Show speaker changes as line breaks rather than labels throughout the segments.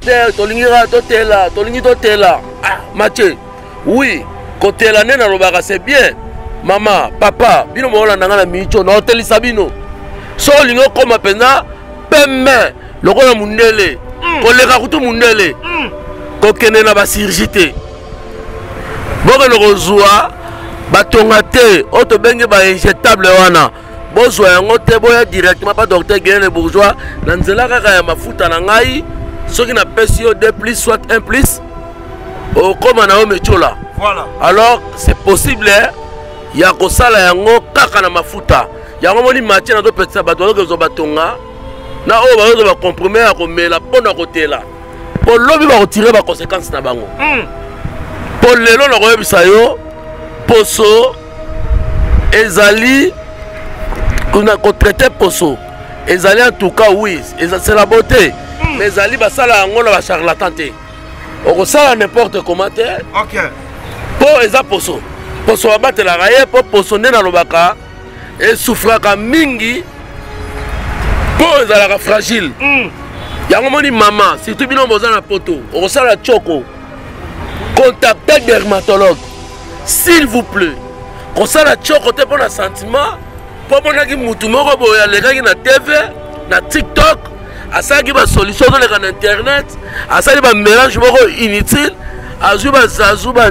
Tolingira totela, tolingi totela. Ah, Mathieu. Oui, côté la nena lobaka c'est bien. Maman, papa, bino mola nangana micho na hôtel Sabino. So lingo koma pena pemme lokola mundele. Koleka kutu mundele. Kokene na ba sirjité. Boko lokozwa batonga te auto benge ba injectable wana. Bozwa yango te boya directement pas docteur Guéné Bourgeois na nzela kaka ya mafuta na ngai soki na pesio 2 plus soit 1 plus au comme na omechola. Voilà. Alors c'est possible ya ko sala yango kaka na mafuta. Yango moni matin na to petisa bato ko zo batonga na o ba zo ba comprimer ya ko mela pona ko tela. Po lobi ba ko tirer ba conséquences na bango. Po lelo na ko yebisa yo poso ezali qu'on a traité poso. Ezali en tout cas oui, c'est la beauté. Mais ezali ba sala yango na ba charlatan te. On sala n'importe comment te. OK. Po eza poso. Poso abate la raye po poso nena lobaka et souffraka mingi. Po ezalaka fragile. Yango moni maman, si tu bino boza na poto, on sala choko. Contactez dermatologue. S'il vous plaît. On sala choko te pour un sentiment. Pour monaki mutu moko boya lekaki na TV, na TikTok, asaki ba solution dans le internet, asaki ba mélange moko inutile, azuba zazuba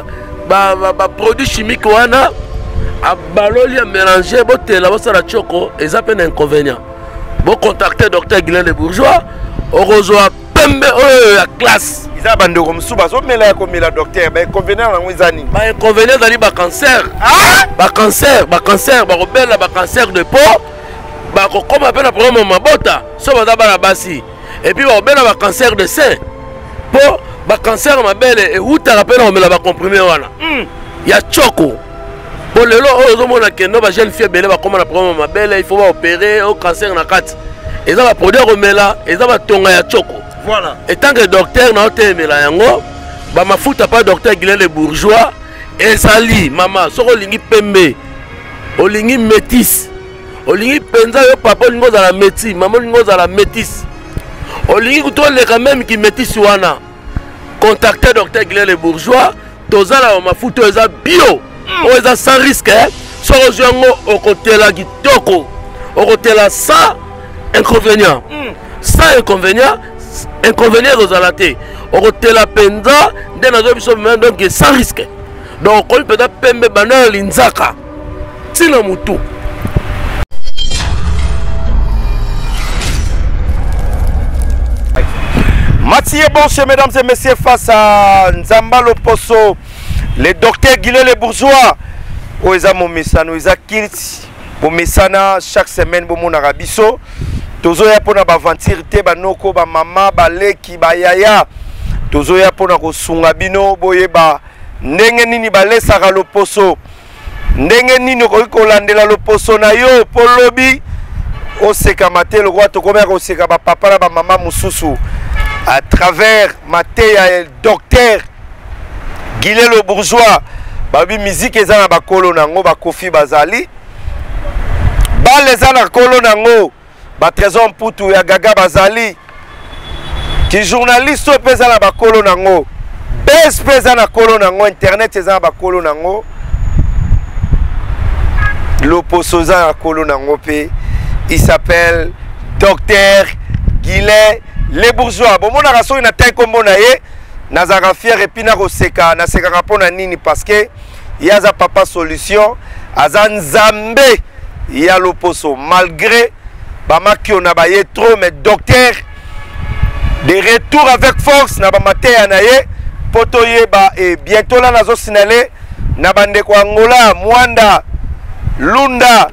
ba produit chimique wana, abaloli a mélanger botela bosala choko, eza pe na inconvénient. Bon contacter docteur Guilain Bourgeois, orozoa pembe ya classe.
Iza bando comme souba so mela ko mela docteur, ba inconvénient na ngizani.
Ba inconvénient dali ba cancer. Ah! Ba cancer, ba robela ba cancer de peau. Ba ko comme appelle la problème mabota, so ba bana basi. Et puis ba robela ba cancer de sein. Po ba cancer mabele et huta rappelle on mela ba comprimé wana. Ya choko. Pour lelo ozo mona kendo ba jeune fille belé ba comme la problème mabele, il faut ba opérer au cancer na kati. Et ça va produire romela, et ça va tonga ya choko. Voilà. Et tant que docteur n'a pas aimé la yango, bah ma fout pas docteur Guilain Bourgeois et sali maman, soko lingi pembe, o lingi métis, o lingi penza yo papa lingo za la métis, maman lingo za la métis, o lingi kuto le quand même qui métis wana. Contactez docteur Guilain Bourgeois, toza la ma fout eza bio, o eza sans risque hein. Soko yango au côté la kitoko, au côté la sans inconvénient, sans inconvénient. Inconvénient aux alatés. On retient la penza, donc sans risque. Donc on peut pembe banal l'inzaka. Tino mutu.
Mathieu Bonche, mesdames et messieurs, face à Nzamba Loposo, le docteur Guilain Bourgeois, Oeza Momesano, Oeza Kilt, Momesana, chaque semaine, Bomo Narabiso. Tozoya pona ba aventure te ba noko ba mama ba leki ba yaya tozoya pona ko sunga bino boyeba ndenge nini ba lesaka loposo ndenge nini ko landela loposo na yo polobi oseka matelo kwa to komeka oseka ba papa na ba mama mususu à travers mateya docteur Guilain Bourgeois babi musique ezana ba kolo nango ba kofi bazali ba lezana kolo nango ba trésor mputu ya gaga bazali ki journaliste pesa na bakolo nango bes pesa na kolo nango internet eza na bakolo nango loposo za na kolo nango pe il s'appelle docteur Guilain Bourgeois bomona raso na tay kombo na ye nazaka fier et puis na koseka na seka rapona nini parce que yaza papa solution aza nzambe ya loposo malgré Bamaki on a baillé trop, mais docteur, de retour avec force, n'a pas maté anaye, potoye ba et bientôt là nazo sinale, nabande kwa Angola, Mwanda, Lunda,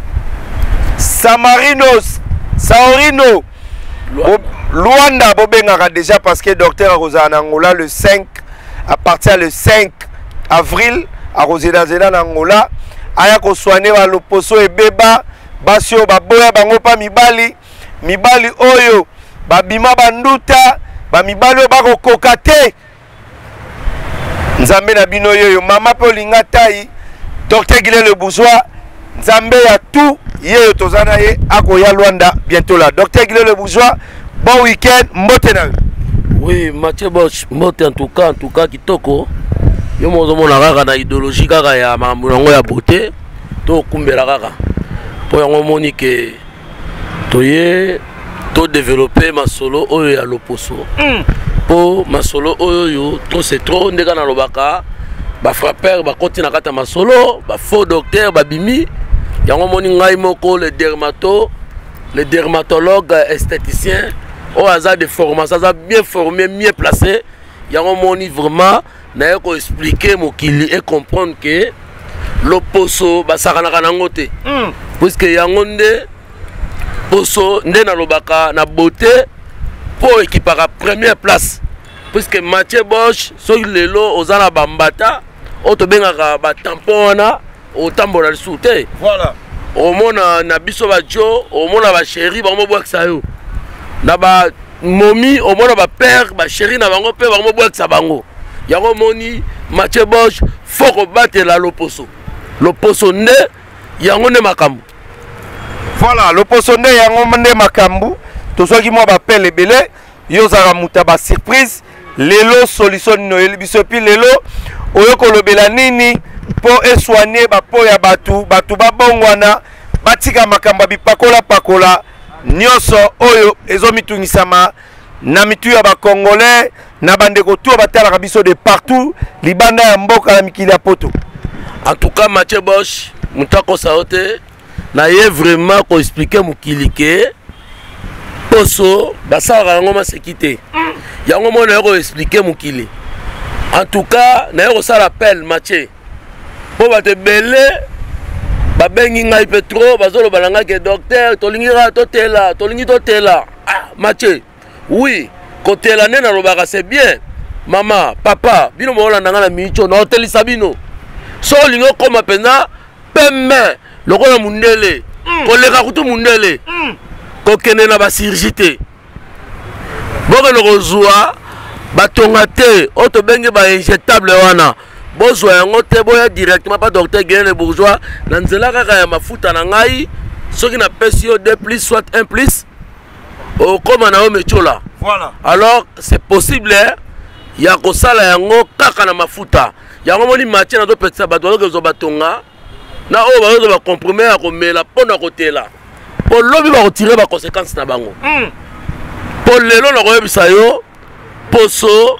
Samarinos, Saorino, Luanda, Bobenga déjà parce que docteur Rosa en Angola le 5, à partir le 5 avril, à Roseda Zeda en Angola, aya ko soigner wa loposo et beba. Basio baboya bango pa mibali oyo babima banduta ba mibali bako kokate nzambe na bino yoyo mama pe olinga tai docteur Guilain Bourgeois nzambe ya tout yeyo tozana ye akoya Luanda bientôt là docteur Guilain Bourgeois bon week-end mbote na
Oui, Mathieu Bosch, mbote en tout cas kitoko. Yo mo zomona kaka na idéologie kaka ya makambo nango ya beauté. To kumbela kaka. Po yango moni ke toye to développer masolo oyo ya loposo. Po masolo oyo to c'est trop ndeka na lobaka. Ba frappeur ba koti na kata masolo, ba faux docteur ba bimi. Yango moni ngai moko le dermatologue esthéticien. Au hasard de formation, ça bien formé, mieux placé. Yango moni vraiment na ko expliquer mokili et comprendre que l'opposo ba sakana kanangote. Puisque yango nde poso nde na lobaka na beauté pour équipera première place. Puisque Mathieu Bosch so lelo ozana bambata oto bengaka ba tampon na o tambola soute.
Voilà.
Au mona na biso ba jo, au mona ba chéri ba mo boaksa yo. Na ba momi au mona ba père ba chéri na bango pe ba mo boaksa bango. Yango moni Mathieu Bosch faut ko battre la l'opposo. L'opposo nde yango ne makambu.
Voilà, l'opposo nde yango nde makambu. To soki mo ba pelle belé yo zara muta ba surprise. Lelo solution no biso pi lelo oyo kolobela nini po soigner ba po ya batu ba bongwana batika makamba bipakola pakola nyoso oyo ezomitungisama na mitu ya ba congolais na bandeko tu batala biso de partout libanda ya mboka na mikili ya poto.
En tout cas Mathieu Bosch mutako saote na ye vraiment ko expliquer mukili ke poso basala yango masekite. Yango mona yako expliquer mukili. En tout cas na yako sala appel Mathieu. Po ba te belé ba bengi ngai petro bazolo balanga ke docteur tolingira totela tolingi totela. Ah Mathieu. Oui, côté la nena lobaka c'est bien. Maman, papa, bino mo la ngana micho na hotel Sabino. So lingo koma pena pemme lokola mundele. Ko leka kutu mundele. Ko kene na ba chirurgie. Boke lokozwa batonga te oto benge ba injectable wana. Bozwa yango te boya directement pas docteur Guérin Bourgeois na nzela kaka ya mafuta na ngai soki na pesi yo 2+ soit 1+. Oh, comme on a mechola.
Voilà.
Alors, c'est possible, il y a que ça, il y a kaka na mafuta. Il y a un moment où Mathieu na do petit bateau que zo batonga. Na o ba zo ba compromet à comme la pona côté là. Pour l'homme va retirer ba conséquences na bango. Pour lelo na ko bisa yo poso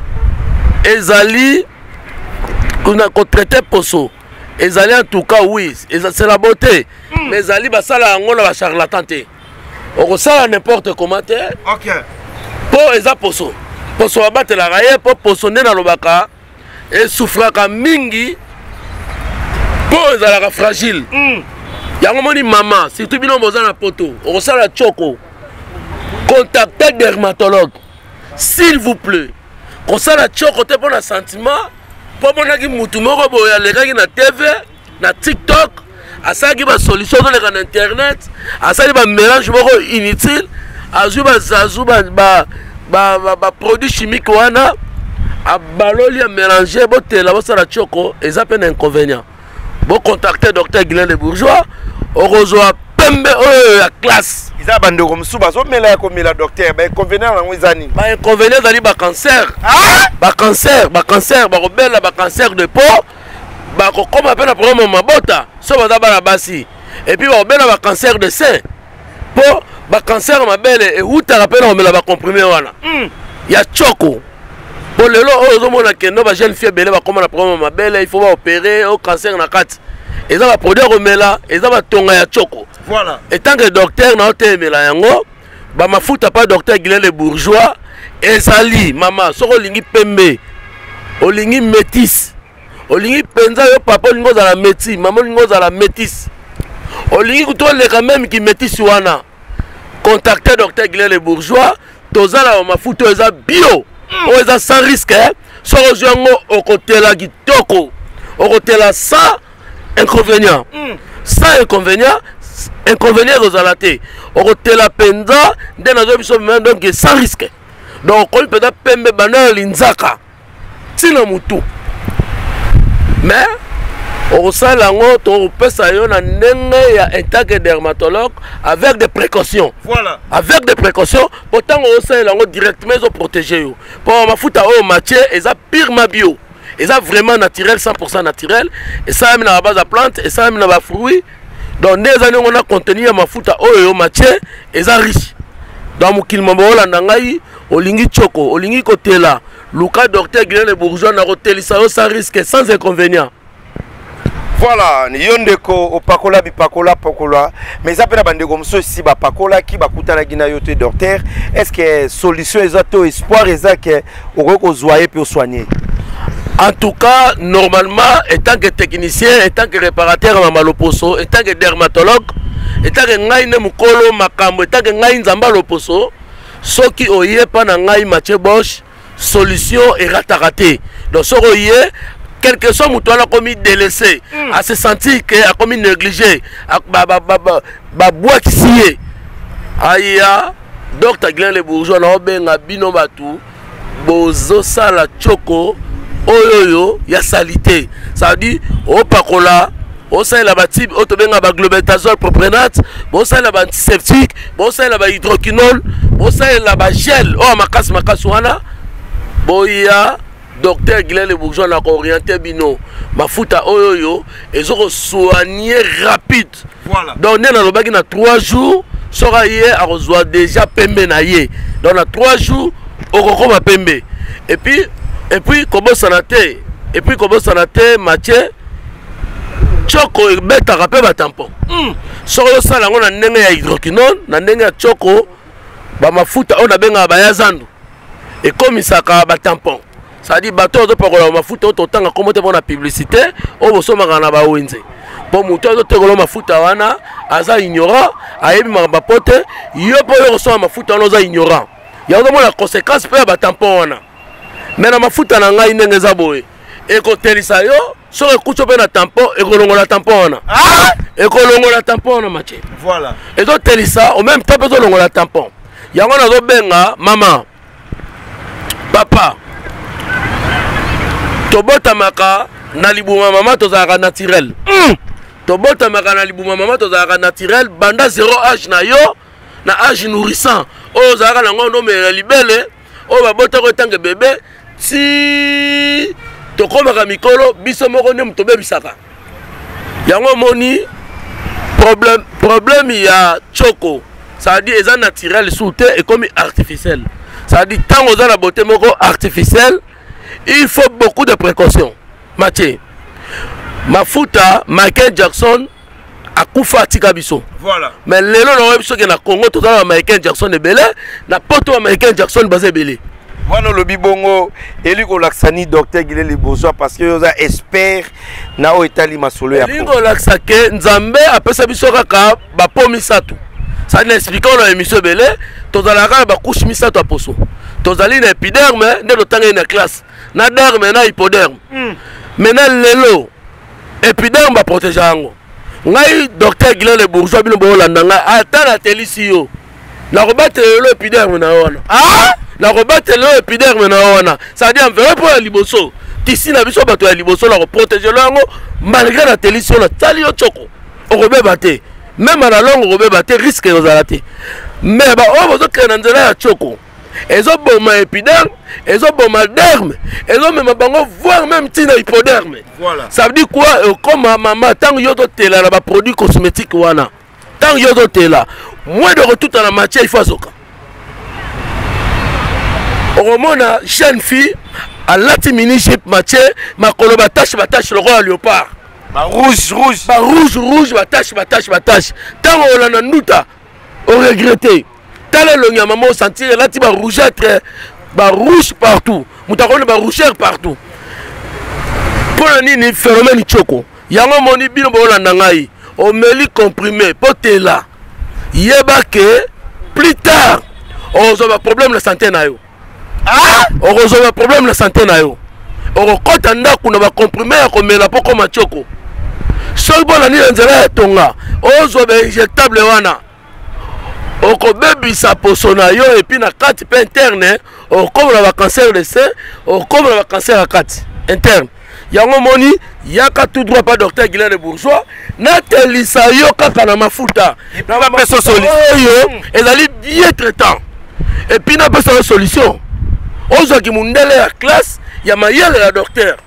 ezali kuna ko traiter poso. Ezali en tout cas oui, c'est la beauté. Mais ezali ba sala ngolo ba charlatan te. On ça n'importe comment.
OK.
Pour eza poso. Poso abate la raye pour poso na lobaka et souffraka mingi pour ezalaka fragile. Yango moni maman, surtout bino boza na poto. On ça la choko. Contactez dermatologue. S'il vous plaît. On ça la choko te pour un sentiment pour mona ki mutu moko boya lekaki na TV, na TikTok. Asaki ba solution dans le internet, asaki ba mélange moko inutile, azuba zazuba ba produit chimique wana, a baloli a mélanger botela bosala choko, eza pe un inconvénient. Bon contacter docteur Guérin Bourgeois, orozoa pembe oyo ya classe.
Iza bando comme suba so mela ko mela docteur, ba inconvénient na ngwezani.
Ba inconvénient dali ba cancer. Ah! Ba cancer, ba robela ba cancer de peau. Bah comme appelle un problème mabota so baza bana basi et puis ba ba cancer de sein po ba cancer mabele et uta rappelle on la ba comprimé wana ya choko po lelo ozo mona kendo ba jeune fille belé ba comme na problème mabele il faut ba opérer au cancer na kati et ça va produire romela et ça va tonga ya choko.
Voilà.
Et tant que docteur na otemela yango ba mafuta pas docteur Guérin Bourgeois ezali mama soko lingi pembe olingi métis. Olingi penza yo papa lingo za la métis, maman lingo za la métis. Olingi kuto le quand même qui métis wana. Contacter docteur Guérin Bourgeois, tozala mafuta eza bio. O eza sans risque hein. So ojongo okotela kitoko. Okotela sans inconvénient. Sans inconvénient, inconvénient ozalate. Okotela penza nde nazo biso même donc sans risque. Donc on peut pembe banal linzaka. Tina mutu. Mais Au sein lango to pesa yo na ndenge ya en tant que dermatologue avec des précautions.
Voilà.
Avec des précautions, pourtant au sein lango directement ils ont protégé yo. Pour ma futa au matché, ils a pire ma bio. Ils a vraiment naturel 100% naturel et ça même na base de plante et ça même na ba fruits. Donc des années on a contenu ma futa au matché, ils a riche. Dans mon kilombo la nangai olingi choko, olingi kotela. Luka docteur Guilherme Bourgeois na hôtel ça risque sans inconvénient.
Voilà, yondeko opakola bipakola pakola, mais ça peut bande comme ça si ba pakola qui ba kutana gina yote docteur, est-ce que solution exacto espoir exact que au zoyer pour soigner?
En tout cas, normalement, étant que technicien, étant que réparateur à Maloposo, étant que dermatologue, étant que ngaine mukolo makambo, étant que ngaine zamba loposo, ce qui oye pas na ngaine Mathieu Bosch, solution est raté. Donc ce oye quel que soit mouton a commis délaissé, à se sentir qu'il a commis négligé, à bois qui s'y est. Aïe, docteur Guilherme Bourgeois, na obenga bino batu, bozo sala choko, oyoyo, ya salité. Ça veut dire, au pakola, au sein la batib, au tobenga ba globetazole proprenate, au sein la antiseptique, au sein la hydroquinone, au sein la gel, oh makas wana, boya. Docteur Guilherme Bourgeois n'a orienté bino mafuta oyoyo et ont soigné rapide.
Voilà.
Donc on a le bagage na 3 jours sera hier à reçoit déjà pembe na yé. Donc na 3 jours au kokoma pembe. Et puis comment sanaté Mathieu choko beta rappel ba tampon. Soro ça là on a ndenge ya hydroquinone na ndenge ya choko ba mafuta on a benga ba yazandu. Et comme ça ka ba tampon. Ça dit bateau de parola mafuta autant comme pour la publicité au bosoma na ba wenze pour muto de tegolo mafuta wana aza ignorant ayebi ma pote yo po yo so mafuta no za ignorant ya ngo la conséquence pe ba tampon wana mais na mafuta na ngai ndenge za boye e ko telisa yo so e kucho pe na tampon e ko longola tampon wana e ko longola tampon na mache
voilà
et donc telisa au même temps pe zo longola tampon ya ngo na zo benga mama papa Tobota maka na libuma mama tozaka naturel. Tobota maka na libuma mama tozaka naturel banda 0 âge na yo na âge nourrissant. O zaka na ngondo me libele o babota ko tange bébé si tokomaka mikolo biso moko ne mutobe bisaka. Yango moni problème ya choko. Ça dit eza naturel souté et comme artificiel. Ça dit tant aux la beauté moko artificiel. Il faut beaucoup de précautions. Mathieu, mafuta Michael Jackson a kufa tika biso.
Voilà.
Mais lelo na biso ke na Congo tout ça Michael Jackson est belé, na poto Michael Jackson basé belé.
Wana lobi bongo eliko laksani docteur Guilherme Bourgeois parce que yoza expert na o etali masolo ya.
Eliko laksake Nzambe apesa biso kaka ba pomisatu. Ça n'explique pas l'émission belé, tozalaka ba couche misato aposo. Tozali na épiderme nde lotanga na classe. Na derme na hypoderme. Maintenant lelo épiderme ba protéger yango. Ngai docteur Guilherme Bourgeois bino bo landa nga ata na telisi yo. Na robate lelo épiderme na wana. La robate lelo épiderme na wana. Ça dit en vrai pour la liboso. Tisi na biso bato ya liboso la protéger lango malgré la telisi yo na tali yo choko. O robeba te. Même à la longue robeba te risque aux alaté. Mais ba o bozo kena nzela ya choko. Ils ont bon épiderme, ils ont bon derme, ils ont même bango voire même tina hypoderme.
Voilà.
Ça veut dire quoi? Comme maman tant que yoto tela la produit cosmétique wana. Tant que yoto tela, moins de retour dans la matière il faut azoka. Au moment jeune fille à l'atimini chip matière, ma koloba tache le roi léopard.
Rouge.
Rouge, batache. Tant on a nuta, on regretté. Le nyamamo sentir là tu vas rougeâtre rouge partout mutakone ba rougeur partout pour nini phénomène choko yango moni bino bolanda ngai o meli comprimé potela yeba que plus tard on a problème la santé na yo on a problème la santé na yo on kota ndaku na ba comprimé ya komela poko machoko sol bona ni nzela tonga ozo ba injectable wana oko baby sa posona yo et puis na carte interne oko la cancer de sein oko la cancer à carte interne yango moni yaka tout droit pas docteur Guilain le bourgeois na telisa yo kaka na mafuta na ba peso solution ezali bien traitant et puis na peso solution ozo ki mundele ya classe ya mayele ya docteur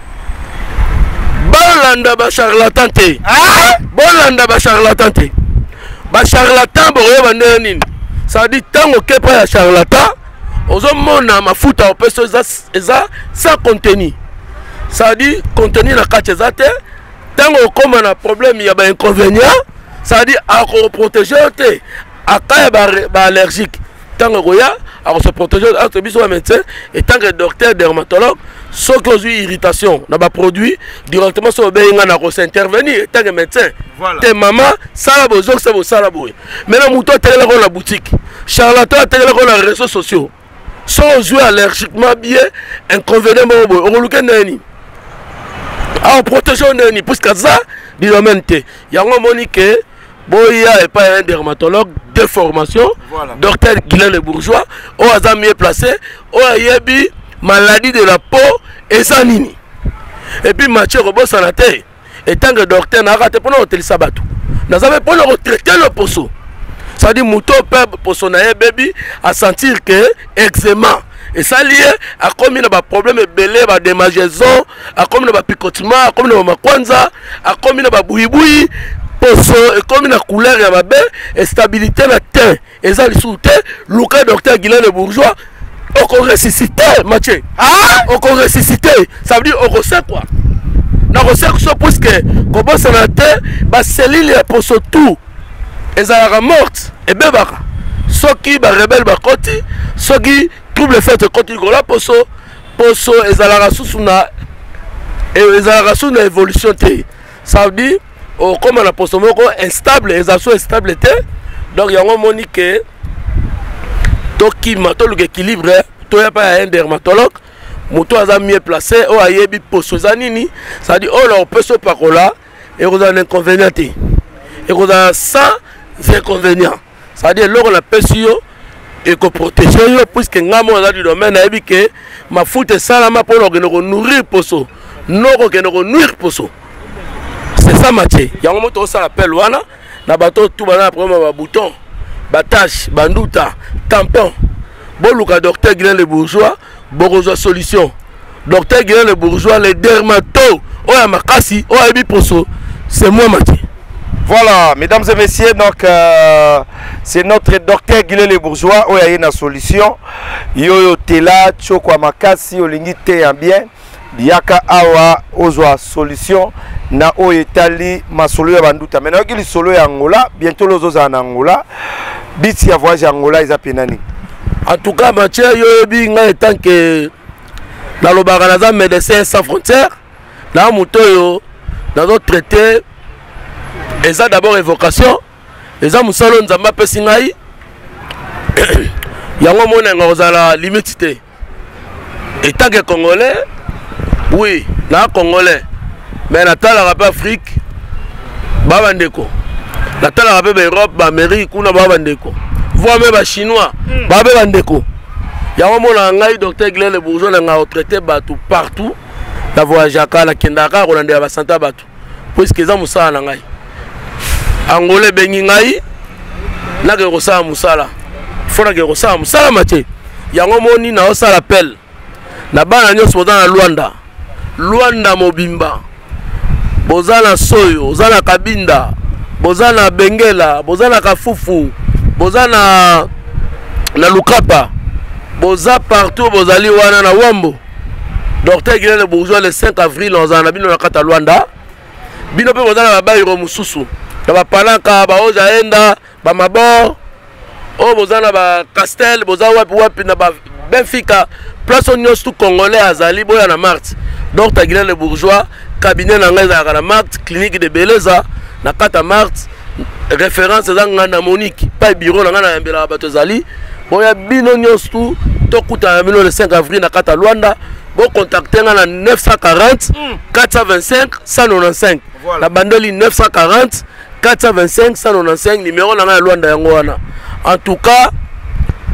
balanda ba charlatan te balanda ba charlatan te ba charlatan boyo bande nini ça dit tango kepa ya charlatan ozo mona mafuta o peso eza sans contenu. Ça dit contenu na kacheza te tango koma na problème ya ba inconvénient ça dit à protéger te akaya ba allergique tango goya à se protéger à biso médecin et tant que docteur dermatologue sauf que aux irritation na ba produit directement sur benga na ko s'intervenir tant que médecin te maman ça la bozo c'est ça la boy maintenant muto tele ko la boutique charlatan tele ko na réseaux sociaux sans jouer allergiquement bien inconvénient boy on luka nani a protéger nani puisque ça du domaine te yango monique boya et pas un dermatologue de formation docteur Guilain le bourgeois au hasard mieux placé au ayebi maladie de la peau et ça nini et puis Mathieu Robot sanitaire et tant que docteur n'a raté pour nous sabato nous avons pour nous traiter le poso ça dit mouton perd pour son baby à sentir que eczéma et ça lié à comme il y a des problèmes belé ba démangeaison à comme il y a picotement à comme il y a makwanza à comme il y a bouiboui poso et comme il y a couleur ya babe et stabilité na teint et ça li souté Lucas docteur Guilain le bourgeois on ressuscité Mathieu on ressuscité ça veut dire on sait quoi na sait que parce que comment ça na te ba cellule ya poso tout ezalaka morte et bebaka soki ba rebelle ba koti soki trouble fait koti la poso ezalaka susuna ezalaka suna évolution te ça veut dire comme la poso moko instable ezaso instable te donc yango monique toki mato le équilibre to ya pas un dermatologue moto aza mieux placé o ayebi poso zanini ça dit oh leur poso pakola et vous avez un inconvénient et vous avez sans inconvénient ça dit lors la pesio et que protéger puisque ngamo dans du domaine ayebi que ma foute salama pour nous nourrir poso non que nous nourrir poso c'est ça Mathieu yango moto ça appelle wana na bato tout bana problème ba bouton batache banduta tampon boluka docteur Guilain le bourgeois bokozo solution docteur Guilain le bourgeois les dermato oya makasi oya bi poso c'est moi Mathieu.
Voilà, mesdames et messieurs, donc c'est notre docteur Guilain le bourgeois oya yena solution yoyo tela chokwa makasi olingi te bien yaka awa ozwa solution na oyetali masolo ya banduta maintenant ki solo ya Angola bientôt lozoza na Angola biti ya voyage Angola eza penani.
En tout cas Mathieu yoyebi nga tant que na lobaka naza médecin sans frontières na moto yo nazo traiter eza d'abord évocation eza musalo nzamba pesi ngai yango mona ngozala limite te état que congolais oui na congolais mais natala pas Afrique baba ndeko natala ba Europe ba Amérique kuna baba ndeko voire même ba chinois baba ndeko yango mona ngai docteur Guilain le bourgeois nga traiter batou partout la voyage aka la kendaka rolande ba santa batou puisque eza musala na ngai angolais bengi ngai na ke rosala musala fona ke rosala musala Mathieu yango moni na osala appel na bana nyonso na Luanda mobimba bozana soyo bozana kabinda bozana bengela bozana kafufu bozana na lukapa boza partout bozali wana na wambo docteur Guilain le bourgeois le 5 avril ozana bino na kata Luanda bino pe bozana ba bayiro mususu na ba palaka ba oza enda ba mabor o bozana ba castel boza wapi na ba Benfica place on tout congolais azali boya na Marthe docteur Guilain le bourgeois cabinet na ngai za na Marthe clinique de Beleza na kata Marthe référence za ngana Monique pas bureau na ngana yambela bato zali boya bino nyonso to kuta bino le 5 avril na kata Luanda bo contacter na 940 425 195 la bandoli 940 425 195 numéro na Luanda yango wana en tout cas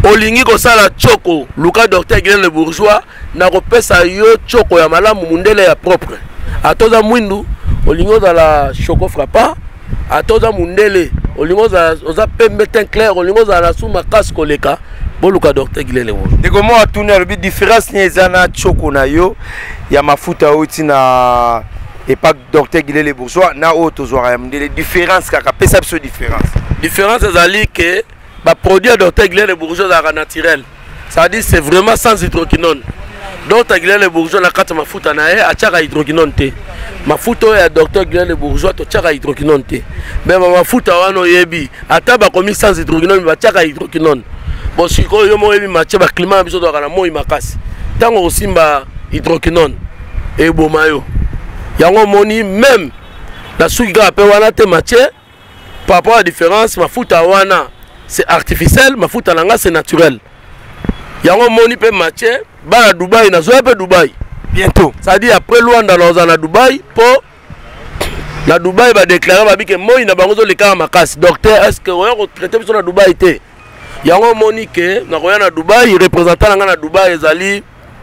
olingi kosala choko luka docteur Guilin le bourgeois na kopesa yo choko ya malamu mundele ya propre atoza mwindu olingi ozala choco frappa atoza mundele olingi oza pembe teint clair olingi ozala su makasi koleka boluka docteur Guilin le bourgeois
ndeko mo atuni alobi différence ni eza na choko na yo ya mafuta outi na epak docteur Guilin le bourgeois na oyo tozwaka ya mundele différence kaka pesa biso différence
ezali ke produit à docteur Guilin le bourgeois est naturel. Ça veut dire c'est vraiment sans hydroquinone. Docteur Guilin le bourgeois na kata mafuta na ye achaka hydroquinone te. Mafuta ya docteur Guilin le bourgeois to chaka hydroquinone te. Mais mafuta wano yebi ata ba komi sans hydroquinone ba chaka hydroquinone. Bon siko yo mo yebi matche ba climat biso to kana moi makasi. Tango osimba hydroquinone e bomayo. Yango moni même la suki ka pe wana te matche par rapport à la différence mafuta wana c'est artificiel, ma fout à l'anga c'est naturel. Yango moni pe matché, ba à Dubaï, na zoé pe Dubaï.
Bientôt.
Ça dit après Luanda na Dubaï, pour na Dubaï va déclarer ba bi que moi na bangozo le cas makas. Docteur, est-ce que on traiter sur na Dubaï té? Yango moni que na roya na Dubaï, représentant na Dubaï ezali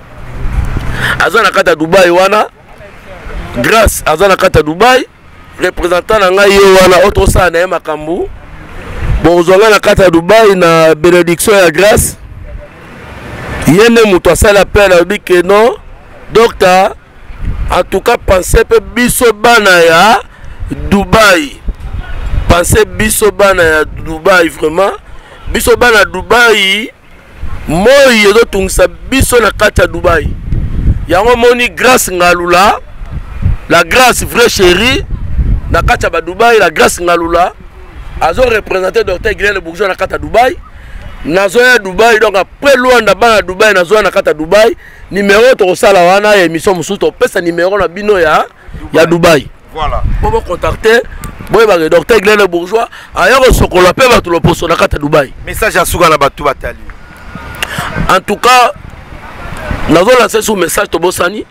azana kata Dubaï wana grâce azana kata Dubaï, représentant na yo wana autre ça na makambu. Bon, vous avez la carte à Dubaï, na bénédiction et grâce. Il y a un mouton, ça l'appelle, il dit que non. Docteur, en tout cas, pensez que Bissobana ya Dubaï. Pensez Bissobana ya Dubaï, vraiment. Bissobana Dubaï, moi, il y a d'autres qui Bisso na carte à Dubaï. Il y a un moni grâce ngalula. La grâce vraie chérie. Na carte à Dubaï, la grâce ngalula. Azo représenté docteur Guilin le bourgeois na kata Dubaï. Nazo ya Dubaï donc après Luanda ba Dubaï nazo na kata Dubaï. Numéro to sala wana émission musu to pesa numéro na bino ya Dubaï.
Voilà.
Pour contacter boy ba docteur Guilin le bourgeois ailleurs sokola pe ba to lo poso na kata Dubaï.
Message à suka na batu batali.
En tout cas nazo lancer sous message to bosani.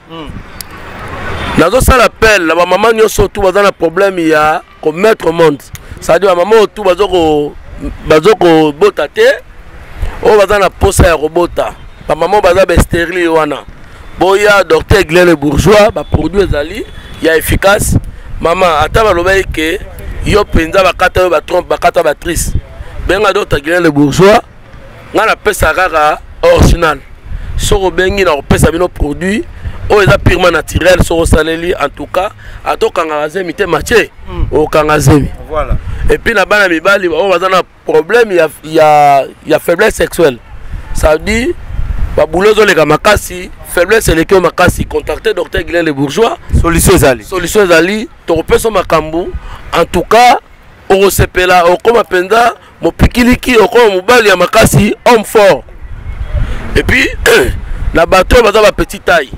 Nazo ça l'appel la maman nyoso tout ba na problème ya ko mettre au monde. Ça dit à maman tout bazoko bota te o bazana posa ya robota ba maman baza ba stérile wana boya docteur Guilin le bourgeois ba produit ezali ya efficace maman ata ba loba ke yo penza ba kata ba trompe ba kata ba trice benga docteur Guilin le bourgeois ngana pesa kaka original soko bengi na pesa bino produit o eza purement naturel soko saleli en tout cas atokanga zemi te matché o kanga zemi.
Voilà.
Et puis la bana mibali on a un problème il y a faiblesse sexuelle. Ça veut dire ba boulozo le makasi faiblesse le ke makasi contacter docteur Guilin le bourgeois solution ezali to peso makambu en tout cas o sepela o koma penda mo pikiliki o koma mobali ya makasi homme fort. Et puis la bateau baza ba petite taille.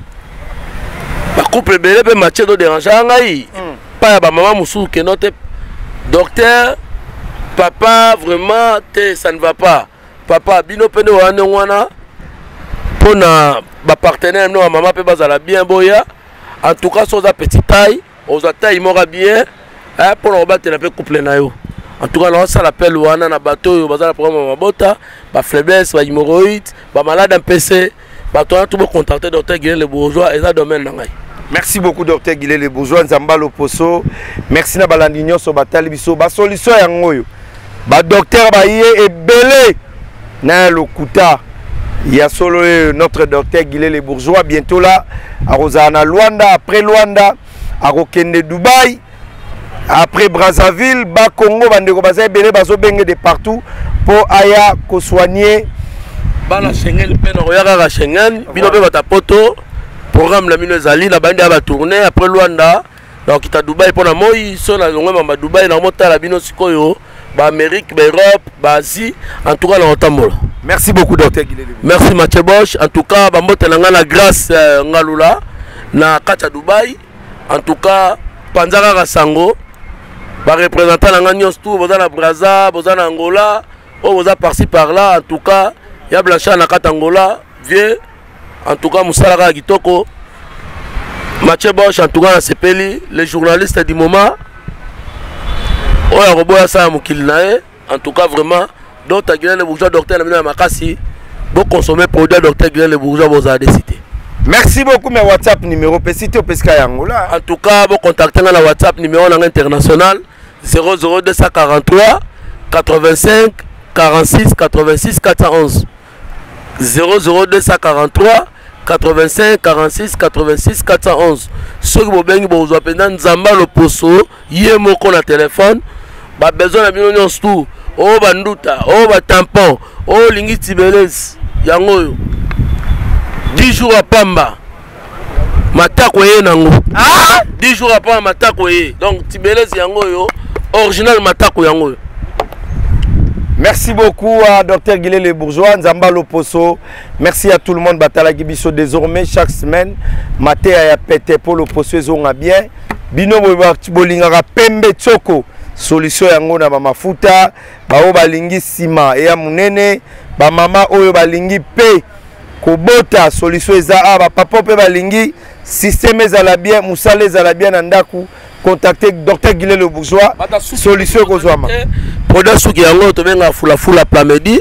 Ba couple belé pe matché do déranger ngai. Pas ba maman musu ke note docteur, papa, vraiment, ça ne va pas. Papa, bino pene wana pour na partenaire non maman peut bazala bien boya. En tout cas, sur la petite taille, aux taille mora bien. Pour on battre la couple na yo. En tout cas, là ça l'appelle wana na bateau bazala problème mabota, ba faiblesse, ba hémorroïde, ba malade en PC, ba toi tout contacter docteur Guilin le bourgeois et ça domaine nangai.
Merci beaucoup docteur Guilin le bourgeois Nzamba Loposo. Merci na balandinyo so batali biso ba solution yango yo. Ba docteur ba yé ebelé na lokuta. Il y a solo notre docteur Guilin le bourgeois bientôt là à Rosana Luanda après Luanda à Rokende Dubaï après Brazzaville ba Congo bandeko baza ebelé bazo benge de partout pour aya ko soigner
bana Schengen pe na royaka ka Schengen bino pe bata poto. Programme la mino ezali na bandi ba tourner après Luanda donc kita Dubaï pour na moi so na ngoma ba Dubaï na mota la bino sikoyo ba Amérique ba Europe ba Asie en tout cas na otambola.
Merci beaucoup docteur Guilin.
Merci Mathieu Bosch en tout cas ba mota na ngana grâce ngalula na kata Dubaï en tout cas panzaka kasango ba représentant na nganyos tout boza na Brazza boza na Angola o boza par-ci par là en tout cas ya Blanchard na kata Angola vieux. En tout cas, Moussalaka Gitoko, Mathieu Bosch, en tout cas, Sepeli, les journalistes du moment, en tout cas, vraiment, Dr Guilin le Bourgeois, docteur Lamina Makasi, vous consommez produit Dr Guilin le Bourgeois, vous avez décidé.
Merci beaucoup, mes WhatsApp numéro Pesité au Pesca Yangola.
En tout cas, vous contactez la WhatsApp numéro international 00243 85 46 86 411. 00243 85 46 86 411. Ceux qui vous avez besoin de Nzamba le poso, yemoko na téléphone, ba besoin de millions tout, oh banduta, oh ba tampon, oh lingi tibelez, yango 10 jours à Pamba. Matako ye nango. Ah 10 jours à Pamba matako ye. Donc tibelez yango yo, original matako yango yo.
Merci beaucoup à Dr Guilin le Bourgeois, Nzamba Loposo. Merci à tout le monde. Batala Gibiso désormais chaque semaine. Maté à pété pour Loposo ezonga bien. Bino bolingaka pembe tsoko. Solution yango na mafuta. Ba o balingi sima et ya munene. Ba mama oyo balingi pe kobota solution eza ba papa pe balingi système ezala bien, musale ezala bien na ndaku. Contactez Dr Guilin le Bourgeois. Solution kozwama.
Produit souki yango to benga fula plamedi.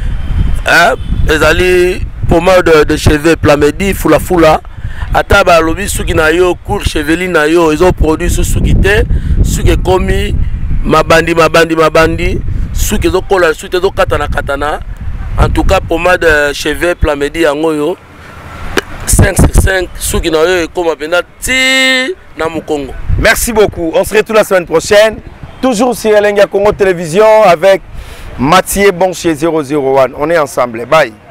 Ezali pommade de cheveux plamedi fula. Ata ba lobi souki na yo court chevelu na yo ils ont produit souki te souki komi mabandi souki zo kola souki zo katana. En tout cas pommade de cheveux plamedi yango yo 5 sur 5 souki na yo comme benda ti na mukongo.
Merci beaucoup. On se retrouve la semaine prochaine. Toujours sur Elenga Congo Télévision avec Mathieu Bonchier 001. On est ensemble. Bye.